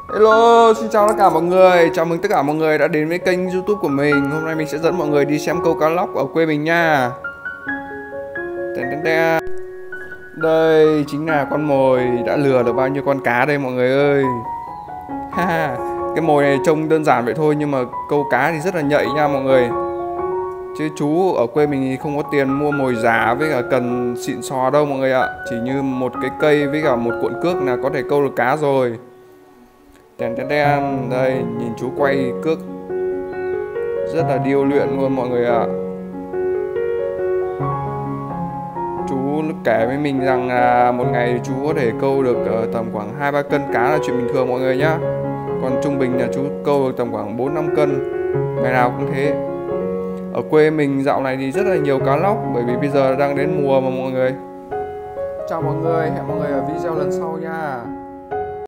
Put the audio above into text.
Hello, xin chào tất cả mọi người. Chào mừng tất cả mọi người đã đến với kênh YouTube của mình. Hôm nay mình sẽ dẫn mọi người đi xem câu cá lóc ở quê mình nha. Đây chính là con mồi đã lừa được bao nhiêu con cá đây mọi người ơi. Cái mồi này trông đơn giản vậy thôi nhưng mà câu cá thì rất là nhạy nha mọi người. Chứ chú ở quê mình thì không có tiền mua mồi giả với cả cần xịn sò đâu mọi người ạ. Chỉ như một cái cây với cả một cuộn cước là có thể câu được cá rồi. Đây nhìn chú quay cước rất là điêu luyện luôn mọi người ạ. Chú kể với mình rằng là một ngày chú có thể câu được tầm khoảng 2-3 cân cá là chuyện bình thường mọi người nhá. Còn trung bình là chú câu được tầm khoảng 4-5 cân, ngày nào cũng thế. Ở quê mình dạo này thì rất là nhiều cá lóc bởi vì bây giờ đang đến mùa mà mọi người. Chào mọi người, hẹn mọi người ở video lần sau nha.